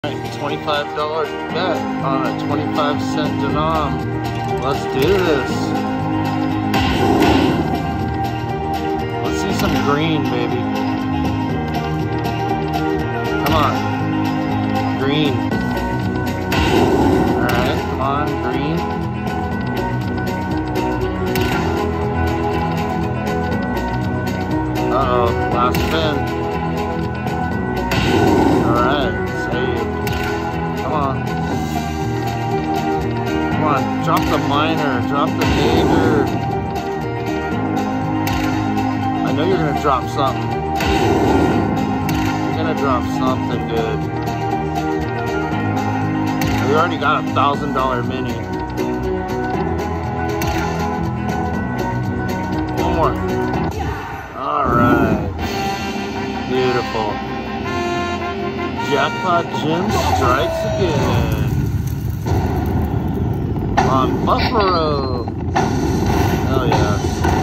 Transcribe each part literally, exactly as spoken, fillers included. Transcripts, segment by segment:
twenty-five dollar bet on a twenty-five cent denom. Let's do this. Let's see some green, baby. Come on. Green. Alright, come on, green. Uh-oh, last spin. Alright, save. Come on. Come on, drop the minor, drop the major. I know you're gonna drop something. You're gonna drop something good. We already got a thousand dollar mini. One more. Alright. Beautiful. Jackpot Jim strikes again. On Buffalo. Hell yeah.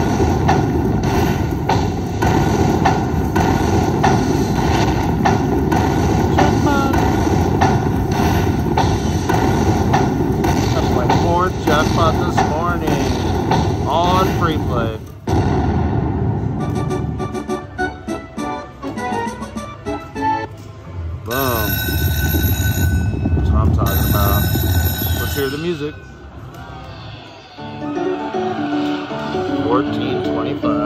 Jackpot. That's my fourth jackpot this morning. All on free play. Boom. That's what I'm talking about. Let's hear the music. fourteen twenty-five.